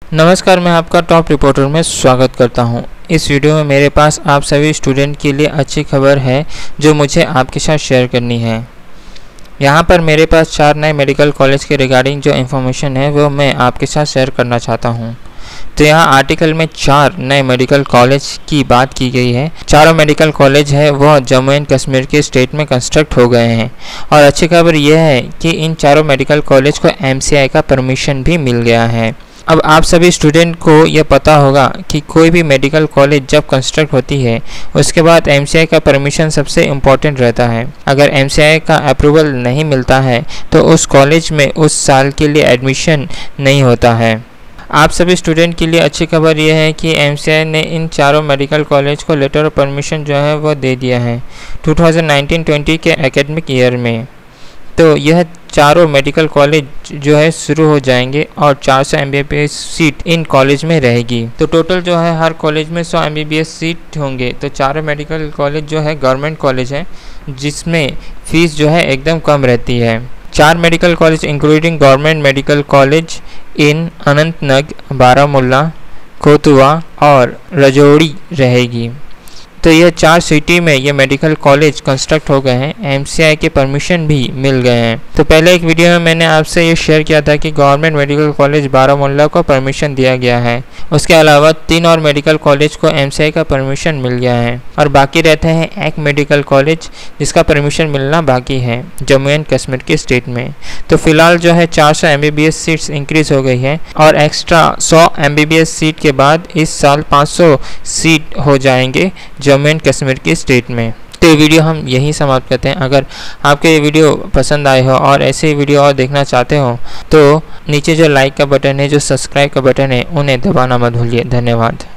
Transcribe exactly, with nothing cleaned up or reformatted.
नमस्कार, मैं आपका टॉप रिपोर्टर में स्वागत करता हूं। इस वीडियो में मेरे पास आप सभी स्टूडेंट के लिए अच्छी खबर है जो मुझे आपके साथ शेयर करनी है। यहां पर मेरे पास चार नए मेडिकल कॉलेज के रिगार्डिंग जो इन्फॉर्मेशन है वो मैं आपके साथ शेयर करना चाहता हूं। तो यहाँ आर्टिकल में चार नए मेडिकल कॉलेज की बात की गई है। चारों मेडिकल कॉलेज है वह जम्मू एंड कश्मीर के स्टेट में कंस्ट्रक्ट हो गए हैं और अच्छी खबर यह है कि इन चारों मेडिकल कॉलेज को एम सी आई का परमिशन भी मिल गया है। अब आप सभी स्टूडेंट को यह पता होगा कि कोई भी मेडिकल कॉलेज जब कंस्ट्रक्ट होती है उसके बाद एम सी आई का परमिशन सबसे इम्पॉर्टेंट रहता है। अगर एम सी आई का अप्रूवल नहीं मिलता है तो उस कॉलेज में उस साल के लिए एडमिशन नहीं होता है। आप सभी स्टूडेंट के लिए अच्छी खबर यह है कि एम सी आई ने इन चारों मेडिकल कॉलेज को लेटर ऑफ परमिशन जो है वो दे दिया है दो हज़ार उन्नीस बीस के एकेडमिक ईयर में। तो यह चारों मेडिकल कॉलेज जो है शुरू हो जाएंगे और चार सौ M B B S seat इन कॉलेज में रहेगी। तो टोटल जो है हर कॉलेज में सौ M B B S seat होंगे। तो चारों मेडिकल कॉलेज जो है गवर्नमेंट कॉलेज है जिसमें फीस जो है एकदम कम रहती है। चार medical college including government medical college in Anantnag, Baramulla, Kathua और राजौरी रहेगी। तो यह चार सिटी में ये मेडिकल कॉलेज कंस्ट्रक्ट हो गए हैं, एम सी आई के परमिशन भी मिल गए हैं। तो पहले एक वीडियो में मैंने आपसे ये शेयर किया था कि गवर्नमेंट मेडिकल कॉलेज बारामूला को परमिशन दिया गया है। उसके अलावा तीन और मेडिकल कॉलेज को एम सी आई का परमिशन मिल गया है और बाकी रहते हैं एक मेडिकल कॉलेज जिसका परमिशन मिलना बाकी है जम्मू एंड कश्मीर के स्टेट में। तो फिलहाल जो है चार सौ M B B S seats increase हो गई है और एक्स्ट्रा सौ M B B S seat के बाद इस साल पाँच सौ सीट हो जाएंगे जम्मू एंड कश्मीर के स्टेट में। तो ये वीडियो हम यहीं समाप्त करते हैं। अगर आपको ये वीडियो पसंद आए हो और ऐसे ही वीडियो और देखना चाहते हो तो नीचे जो लाइक का बटन है, जो सब्सक्राइब का बटन है, उन्हें दबाना मत भूलिए। धन्यवाद।